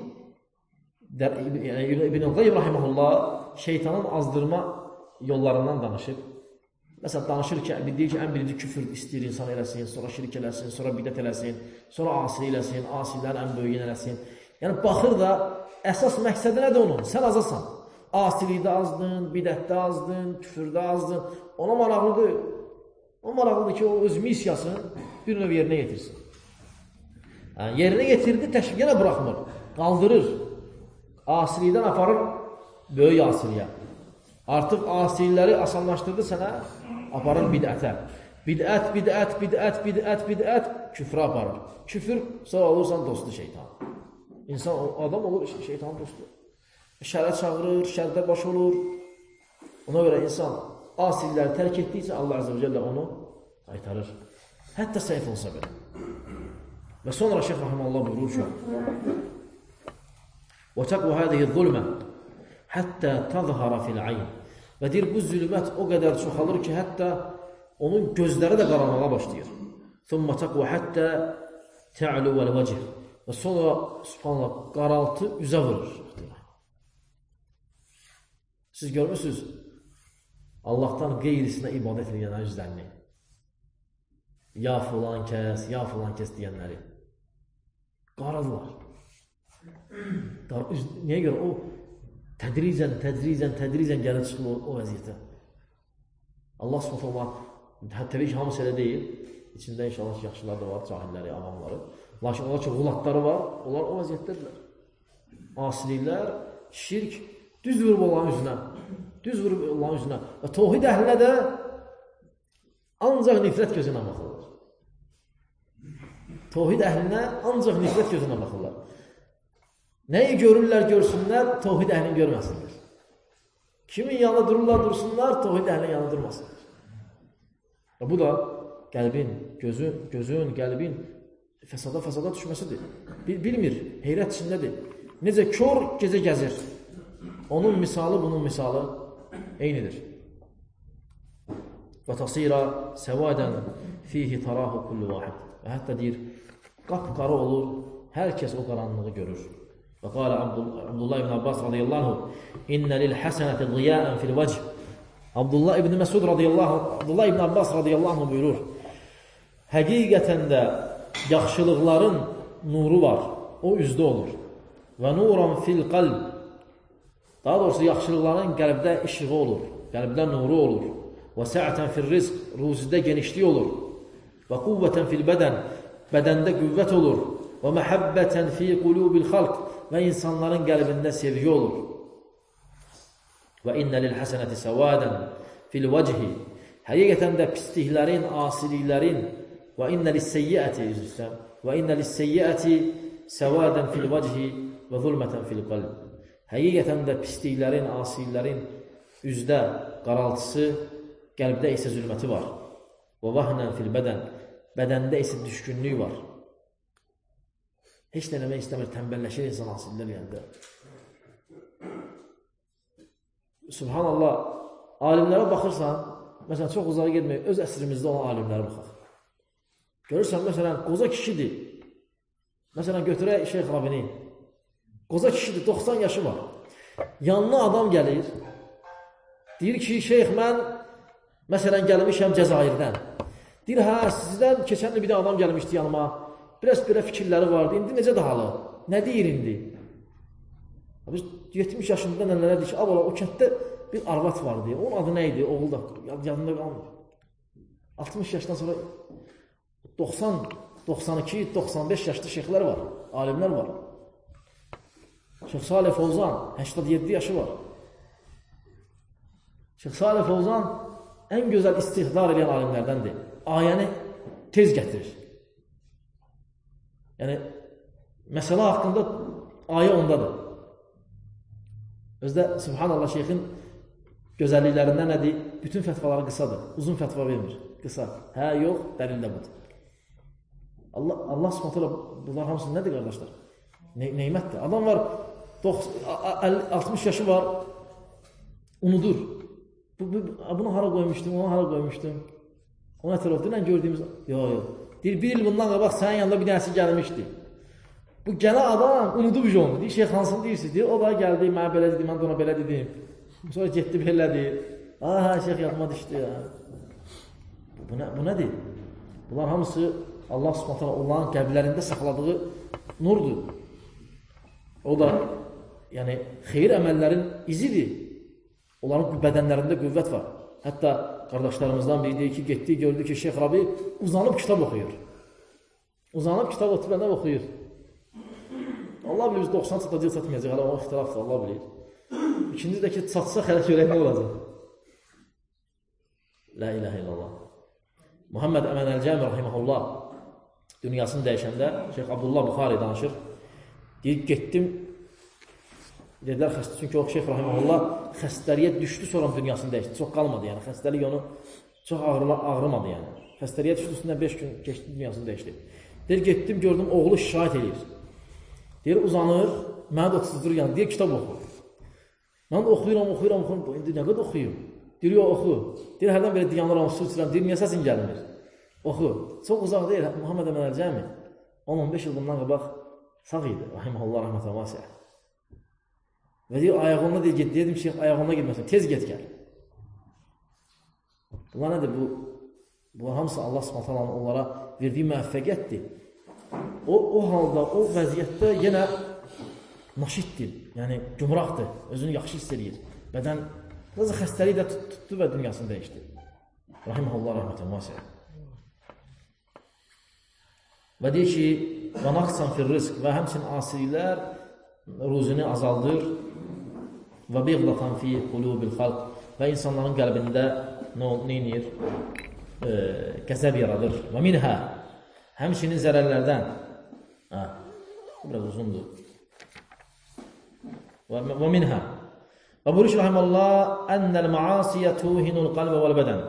İbn-i Qayyim rahiməhullah şeytanın azdırma yollarından danışır. Məsələn, danışır ki, deyir ki, ən birinci küfür istəyir insan eləsin, sonra şirk eləsin, sonra bidət eləsin, sonra asilik eləsin, asiliklərin ən böyüyün eləsin. Yəni, baxır da, əsas məqsədi nədir onun? Sən azasan. Asilikdə azdın, bidətdə azdın, küfürdə azdın. Ona maraqlıdır. O maraqlıdır ki, o öz misyasını bir növ yerinə getirsin. Yəni, yerinə getirdi, təşvik yenə buraxmır. Qaldırır. Asilikdən aparır böyük asiliyə. Artıq asilikləri asanlaşdırdı sənə, aparır bidətə. Bidət, bidət, bidət, bidət, bidət, küfrə aparır. Küfür, sonra olursan dostu şeytan. İnsan, adam olur, şeytan dostu. Şərə çağırır, şərdə baş olur. Ona görə insan asilikləri tərk etdiysə, Allah Azze və Cəllə onu qaytarır. Hətta səhv olsa belə. Və sonra Şeyx Rahiməllah buyurur ki, وَتَقْوَ هَذِهِ الظُّلْمَ حَتَّى تَظْهَرَ فِي الْعَيْنِ. Və deyir, bu zülmət o qədər çoxalır ki, hətta onun gözləri də qaranlığa başlayır. ثُمَّ تَقْوَ حَتَّى تَعْلُوَ الْوَجِهِ. Və sonra, subhanallah, qaraltı üzə vurur. Siz görmürsünüz, Allahdan qeyrisinə ibadət edənlər üzlərini. Ya filan kəs, ya filan kəs deyənləri. Qaradılar. Niyə görə? O tədricən, tədricən, tədricən gəlib çıxır o, o vəziyyətə. Allah subhanallah, təbii ki, hamısı elə deyil. İçində inşallah ki, yaxşılar da var, cahilləri, avamları. Lakin onlar ki, qulatları var, onlar o vəziyyətdədirlər. Asiliklər, şirk, düz vurub Allahın üzünə. Düz vurub Allahın üzünə. Və tohid əhlinə də ancaq nifrət gözünə baxırlar. Tohid əhlinə ancaq nifrət gözünə baxırlar. Nəyi görürlər, görsünlər, tohid əhlini görməsinlər. Kimin yanında dururlar, dursunlar, tohid əhlinin yanında durmasınlar. Və bu da qəlbin, gözün, gözün, qəlbin fəsada-fəsada düşməsidir. Bilmir, heyrət içindədir. Necə kör gecə gəzir. Onun misalı, bunun misalı eynidir. Və tasira səvadən fihi tarahu kullu vahid. Və hətta deyir, qapqara olur, hər kəs o qaranlığı görür. Və qala Abdullah ibn Abbas radiyallahu anh, İnnə lil-həsənəti ziyəən fil-vəch. Abdullah ibn Məsud radiyallahu anh, Abdullah ibn Abbas radiyallahu anh buyurur, həqiqətən də yaxşılıqların nuru var, o üzdə olur. Və nuran fil-qalb. Daha doğrusu, yaxşılıqların qəlbdə işığı olur, qəlbdə nuru olur. Və sə'ətən fil-rizq, ruzidə genişlik olur. Və quvvətən fil-bədən, bədəndə qüvvət olur. Və məhəbbətən fi qulubil-xalq, və insanların qəlbində sevgi olur. Və innə lil-həsənəti səvadən fil-vəchi. Həqiqətən də pisliklərin, asiliklərin və innə lis-seyyiəti və innə lis-seyyiəti səvadən fil-vəchi və zulmətən fil-qalb. Həqiqətən də pisliklərin, asiliklərin üzdə qaraltısı, qəlbdə isə zülməti var. Və vəhnən fil-bədən, bədəndə isə düşkünlük var. Heç nə eləmək istəmir, tənbəlləşir insan asillər yəndə. Subhanallah, alimlərə baxırsan, məsələn, çox uzağa getmək, öz əsrimizdə olan alimlərə baxaq. Görürsən, məsələn, qoza kişidir. Məsələn, götürək Şeyx Rabini. Qoza kişidir, doxsan yaşı var. Yanına adam gəlir, deyir ki, Şeyx, mən, məsələn, gəlmişəm Cəzairdən. Deyir, hə, sizdən keçən bir də adam gəlmişdi yanıma. Biraz belə fikirləri vardı. İndi necə də halı? Nə deyir indi? Biz yetmiş yaşında nələrə deyir ki, abala, o kənddə bir arvat var deyə. Onun adı nə idi? Oğul da yadında qalmır. altmış yaşdan sonra doxsan, doxsan iki, doxsan beş yaşlı şeyxlər var, alimlər var. Şeyx Salih Fovzan, səksən yeddi yaşı var. Şeyx Salih Fovzan ən gözəl istihdar edən alimlərdəndir. Ayəni tez gətirir. Yəni, məsələ haqqında ayə ondadır. Özdə, subhanallah, şeyxin gözəlliklərindən nədir? Bütün fətvaları qısadır. Uzun fətva vermir. Qısa. Hə, yox, dəlil də budur. Allah, Allah subhanallah, bunlar hamısı nədir, qardaşlar? Ne, neymətdir. Adam var, altmış yaşı var, unudur. Bu, bu, bunu hara qoymuşdum, onu hara qoymuşdum. Ona tərəf, dünən gördüyümüz, yox, yox. Deyir, bir il bundan qabaq sənin yanında bir dənəsi gəlmişdi. Bu gələn adam unudub onu. Deyir, şeyx hansını deyirsiniz? Deyir, o da gəldi, mənə belə dedim, mən də ona belə dedim. Sonra getdi belə deyir. Aha, şeyx yadıma düşdü ya. Bu, nə, bu nədir? Bunlar hamısı Allah subhanətə onların qəbirlərində saxladığı nurdur. O da, yəni, xeyir əməllərin izidir. Onların bədənlərində qüvvət var. Hətta qardaşlarımızdan biri deyir ki, getdi, gördü ki, Şeyx Rabi uzanıb kitab oxuyur. Uzanıb kitab oturanda oxuyur. Allah bilir, biz doxsan çatacaq, çatmayacaq, hələ o ixtilafdır, Allah bilir. İkinci də ki, çatsa xələt görək nə olacaq? La ilahə illallah. Muhammed Əmən Əl-Cəmi rahiməhullah dünyasını dəyişəndə Şeyx Abdullah Buxari danışır. Deyir, getdim, dedilər xəstə, çünki o Şeyx rahiməhullah xəstəliyə düşdü, sonra dünyasını dəyişdi. Çox qalmadı, yəni xəstəlik onu çox ağrımadı, yəni. Xəstəliyə düşdü, üstündən beş gün keçdi, dünyasını dəyişdi. Deyir, getdim, gördüm, oğlu şikayət edir. Deyir, uzanır, mənə də otuzdur, yəni, deyir, kitab oxu. Mən də oxuyuram, oxuyuram, oxuyuram, indi nə qədər oxuyum? Deyir, yox, oxu. Deyir, hərdən belə diyanıram, su içirəm, deyir, niyə səsin gəlmir? Oxu. Çox uzaq deyil, Muhammed Əmən Əl-Cəmi on on beş il bundan qabaq sağ idi, rahiməhullah, rəhmətə vasiyyə. Və deyir, ayağına deyir, get, dedim, şeyx, ayağına gitməsin, tez get gəl. Bunlar nədir? Bu, bunlar hamısı Allah subhanətə onlara verdiyi müvəffəqiyyətdir. O, o halda, o vəziyyətdə yenə naşiddir, yəni gümrahdır, özünü yaxşı hiss edir. Bədən, biraz xəstəlik də tutdu və dünyasını dəyişdi. Rahiməhullah, rəhmətə vasiyyə. Və deyir ki, və naqsan fil rizq və həmçin asiliklər ruzunu azaldır və biğlatan fi qulubil xalq və insanların qəlbində nə edir? E, qəzəb yaradır. Və minhə, həmçinin zərərlərdən, hə, biraz uzundur. Və, və minhə, və buyuruş rəhəməllah, ənəl maasiyə tuhinul qalbə vəl bədən.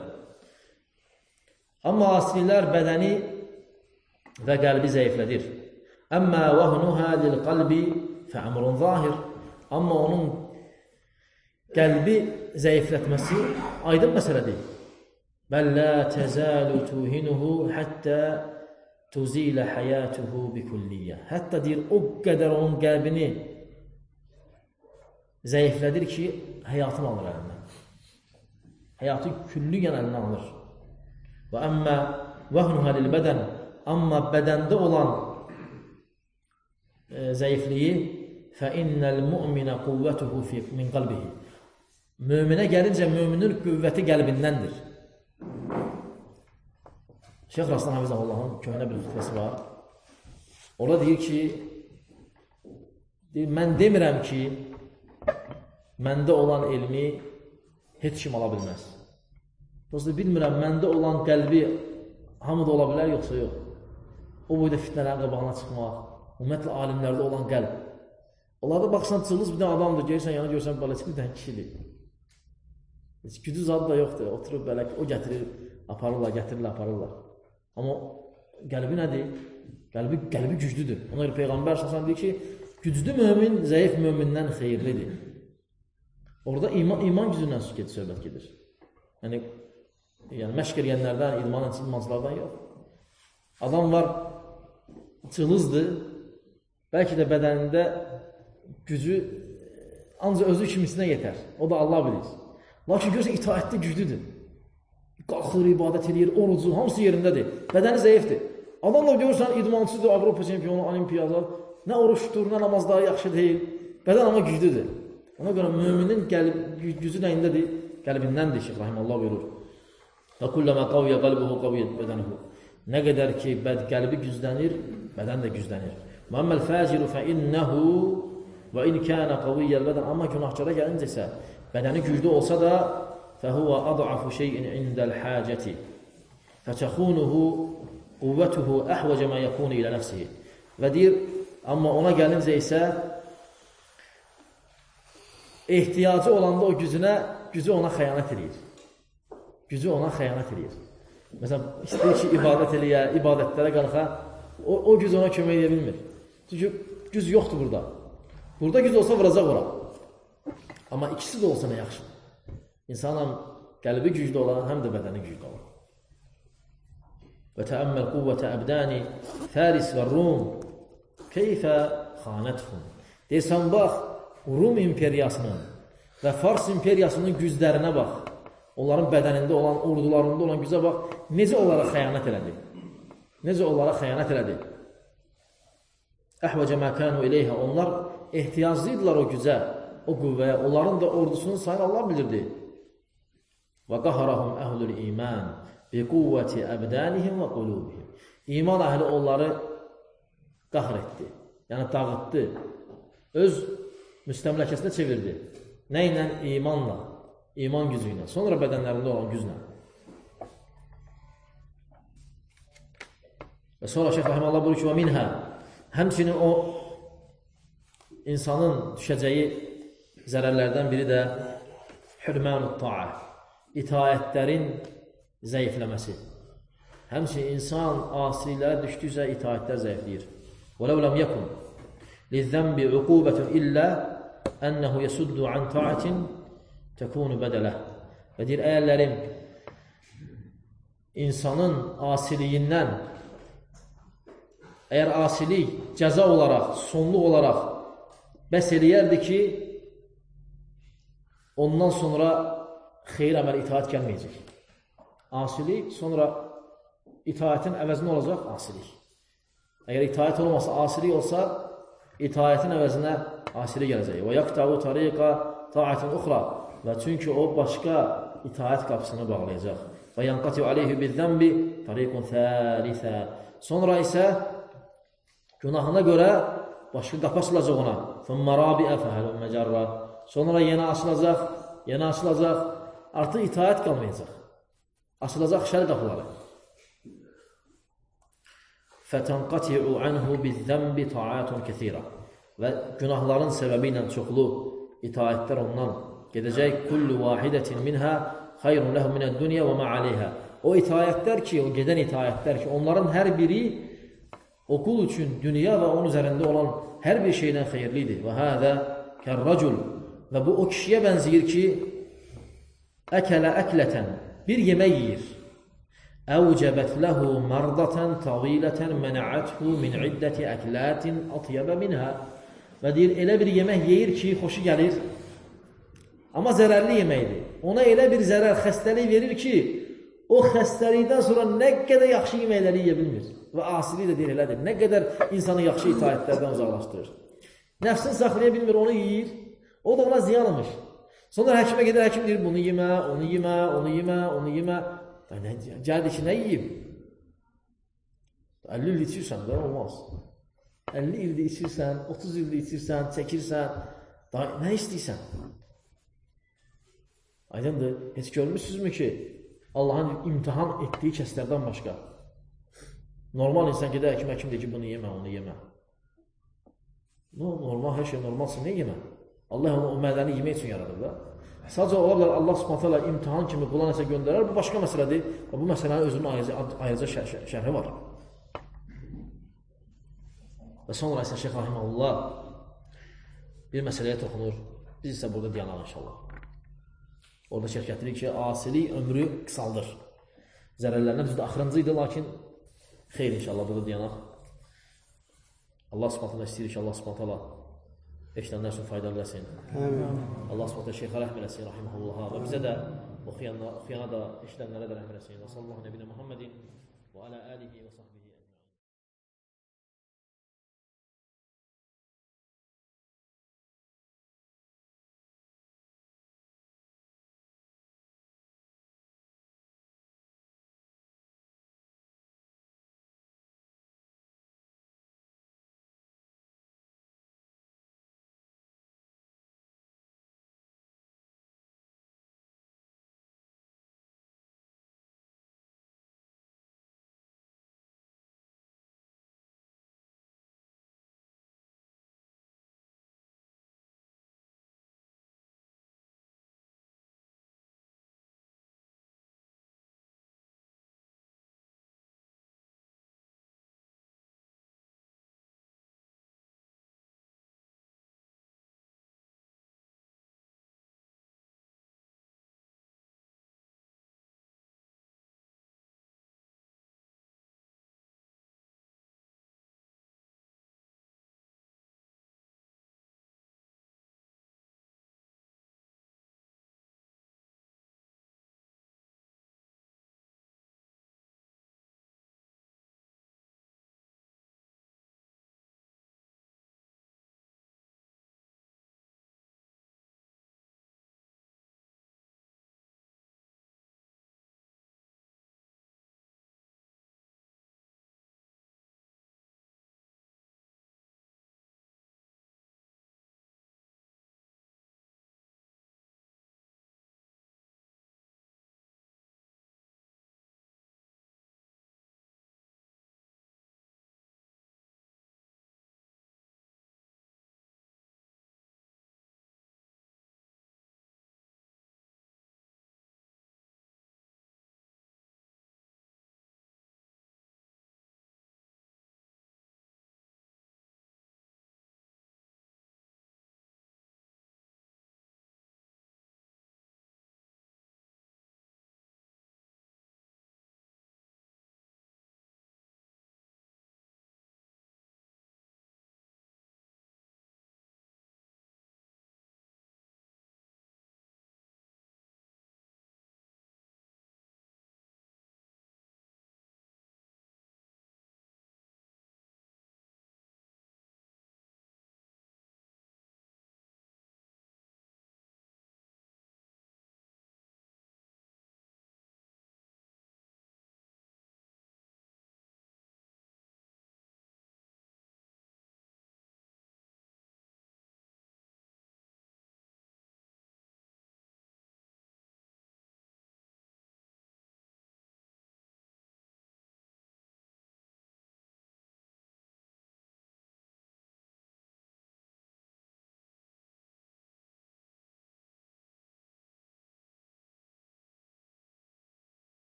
Amma asiliklər bədəni və qəlbi zəiflədir. Əmmə vəhnuhə lil qalbi fəəmrun zahir. Amma onun qəlbi zəiflətməsi aydın məsələdir. Bəllə təzəlu tuhinuhu həttə tuzilə həyatuhu bikulliyyə. Hətta deyir, o qədər onun qəlbini zəiflədir ki, həyatını alır əlindən. Həyatı küllüyən əlindən alır. Və əmmə vəhnuhə lil bədən, amma bədəndə olan e, zəifliyi فَإِنَّ الْمُؤْمِنَ قُوَّتُهُ مِنْ قَلْبِهِ. Möminə gəlincə, möminin qüvvəti qəlbindəndir. Şeyx Raslan Hafizahullahın köhnə bir xütbəsi var. Orada deyir ki, deyir, mən demirəm ki, məndə olan elmi heç kim ala bilməz. Dostu, bilmirəm, məndə olan qəlbi hamıda ola bilər, yoxsa yox. O boyda fitnələrin qabağına çıxmaq, ümumiyyətlə alimlərdə olan qəlb. Onlarda baxsan, cılız bir dənə adamdır, gelirsən yana görsən, balası bir dənə kişidir. Heç gücü zadı da yoxdur, oturub belə, o gətirir, aparırlar, gətirirlər, aparırlar. Amma qəlbi nədir? Qəlbi, qəlbi güclüdür. Ona görə Peyğəmbər səsən deyir ki, güclü mömin, zəif mömindən xeyirlidir. Orada iman, iman gücündən söhbət gedir. Yəni, yəni məşq edənlərdən, idmançılardan yox. Adam var, cılızdır, bəlkə də bədənində gücü ancaq özü kimisinə yetər. O da Allah bilir. Lakin görürsən, itaətli güclüdür. Qalxır, ibadət edir, orucu, hamısı yerindədir. Bədəni zəifdir. Adam da görürsən, idmançıdır, Avropa çempionu, olimpiyada, nə oruçdur, nə namazları yaxşı deyil. Bədən ama güclüdür. Ona görə müminin gücü nəyindədir? Qəlbindəndir, Şeyx Rahimallah buyurur. Və kulləmə qavyə qalbuhu qaviyyət bədənuhu. Nə qədər ki, qəlbi güclənir, bədən də güclənir. Məmməl fəciru fə innəhu və in kənə qaviyyəl bədən. Amma günahçara gəlincə isə, bədəni güclü olsa da fəhuvə ad'afu şeyin indəl həcəti fətəxunuhu quvvətuhu əhvəcə mə yəkunu ilə nəfsihi. Və deyir, amma ona gəlincə isə ehtiyacı olanda o gücünə, gücü ona xəyanət edir. Gücü ona xəyanət edir. Məsələn, istəyir ki, ibadət eləyə, ibadətlərə qalxa, o, o güc ona kömək edə bilmir. Çünki güc yoxdur burada. Burada güc olsa vuracaq ora. Amma ikisi də olsa nə yaxşı. İnsanın qəlbi güclü olan, həm də bədəni güclü olan. Və təəmməl quvvətə əbdəni Fəris və Rum keyfə xanəthum. Deyirsən, bax, Rum imperiyasının və Fars imperiyasının güclərinə bax. Onların bədənində olan, ordularında olan gücə bax, necə onlara xəyanət elədi? Necə onlara xəyanət elədi? Əhvəcə məkənu eləyhə. Onlar ehtiyaclıydılar o gücə, o qüvvəyə. Onların da ordusunun sayını Allah bilirdi. Və qaharahum əhlül iman bi quvvəti əbdənihim və qulubihim. İman əhli onları qahr etdi, yəni dağıtdı, öz müstəmləkəsinə çevirdi. Nə ilə? İmanla, iman gücü ilə, sonra bədənlərində olan güclə. Və sonra Şeyx Rahimallah buyurur ki, və minhə, həmçinin o insanın düşəcəyi zərərlərdən biri də hürmənut ta'a, itaətlərin zəifləməsi. Həmçinin insan asilərə düşdükcə itaətlər zəifləyir. وَلَوْ لَمْ يَكُنْ لِلذَّنْبِ عُقُوبَةٌ إِلَّا أَنَّهُ يَسُدُّ عَنْ طَاعَةٍ تَكُونُ بَدَلَهُ. Və deyir, əyərlərim, insanın asiliyindən, əgər asilik cəza olaraq, sonluq olaraq bəs eləyərdi ki, ondan sonra xeyir əməl itaat gəlməyəcək. Asilik, sonra itaətin əvəzinə olacaq asilik. Əgər itaət olmasa, asilik olsa, itaətin əvəzinə asilik gələcək. Və yaqtavu tariqa taətin uxra. Və çünki o başqa itaət qapısını bağlayacaq. Və yanqativ aleyhi bizzəmbi tariqun thəlisə. Sonra isə günahına görə başqa qapı açılacaq ona. Thumma rabi'a fəhəlun məcarra. Sonra yenə açılacaq, yenə açılacaq. Artıq itaət qalmayacaq. Açılacaq şər qapıları. فَتَنْقَتِعُ عَنْهُ بِالذَّنْبِ طَاعَاتٌ كَثِيرًا. Və günahların səbəbi ilə çoxlu itaətlər ondan gedəcək. كُلُّ وَاحِدَةٍ مِنْهَا خَيْرٌ لَهُ مِنَ الدُّنْيَا وَمَا عَلَيْهَا. O itaətlər ki, o gedən itaətlər ki, onların hər biri o qul üçün dünya və onun üzərində olan hər bir şeydən xeyirlidir. Və hədə kərracul. Və bu o kişiyə bənziyir ki, əkələ əklətən, bir yemək yiyir. Əvcəbət ləhu mərdətən tavilətən mənəəthu min iddəti əklətin atyəbə minhə. Və deyir, elə bir yemək yeyir ki, xoşu gəlir, Amma zərərli yeməkdir. Ona elə bir zərər, xəstəlik verir ki, o xəstəlikdən sonra nə qədər yaxşı yeməkləri yeyə bilmir. Və asilik də deyir, elədir. Nə qədər insanı yaxşı itaətlərdən uzaqlaşdırır. Nəfsini saxlaya bilmir, onu yeyir. O da ona ziyanmış. Sonra həkimə gedir, həkim deyir, bunu yemə, onu yemə, onu yemə, onu yemə. Gəldi ki, nə yiyib? əlli il içirsən də, olmaz. əlli ildə içirsən, otuz ildə içirsən, çəkirsən, nə istəyirsən? Aydındır, heç görmüşsünüzmü ki, Allahın imtihan etdiyi kəslərdən başqa. Normal insan gedə, həkim həkim deyir ki, bunu yemə, onu yemə. Normal, hər şey normalsın, nə yemə? Allah onu o mədəni yemək üçün yaradır da. Sadəcə olarlar Allah Subhanahu taala imtihan kimi qula nəsə göndərər, bu başqa məsələdir. Bu məsələnin özünün ayrıca şərhi var. Və sonra isə Şeyx Rahiməhullah bir məsələyə toxunur. Biz isə burada dayanaq inşallah. Orada şərh gətirir ki, asilik ömrü qısaldır. Zərərlərindən düzdür, axırıncı idi, lakin xeyr inşallah burada dayanaq. Allah Subhanahu taala istəyir ki, Allah Subhanahu taala eşidənlər üçün faydalı eləsin. Allah Subhanahu taala Şeyxə rəhm eləsin, rahimehullaha və bizə də oxuyana da, eşidənlərə də rəhm eləsin. Və sallallahu nəbiyyə Muhammedin və alə alihi və sahbihi.